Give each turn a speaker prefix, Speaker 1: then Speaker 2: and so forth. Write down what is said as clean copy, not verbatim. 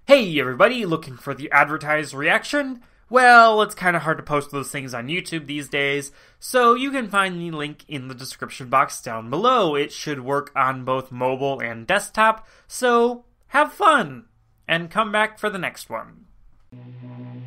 Speaker 1: Hey everybody, looking for the advertised reaction? Well, it's kind of hard to post those things on YouTube these days, so you can find the link in the description box down below. It should work on both mobile and desktop, so have fun! And come back for the next one.